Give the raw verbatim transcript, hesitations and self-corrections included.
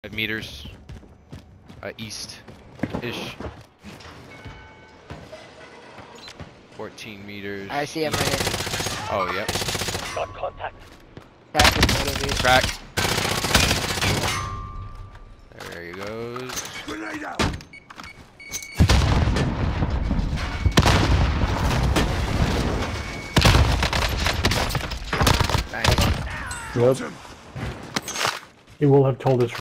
Five meters. Uh, east-ish. fourteen meters. I see him right here. Oh, yep. Got contact. Crack is motivated. Crack. There he goes. Grenade out. Nice. Yep. He will have told us